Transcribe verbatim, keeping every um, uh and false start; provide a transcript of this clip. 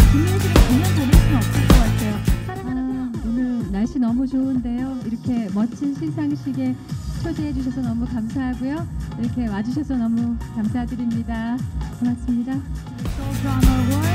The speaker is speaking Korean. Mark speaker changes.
Speaker 1: 김민수는 그냥 보낼 수는 없을 것 같아요. 아, 오늘 날씨 너무 좋은데요. 이렇게 멋진 시상식에 초대해 주셔서 너무 감사하고요. 이렇게 와주셔서 너무 감사드립니다. 고맙습니다. Soul Drama Award.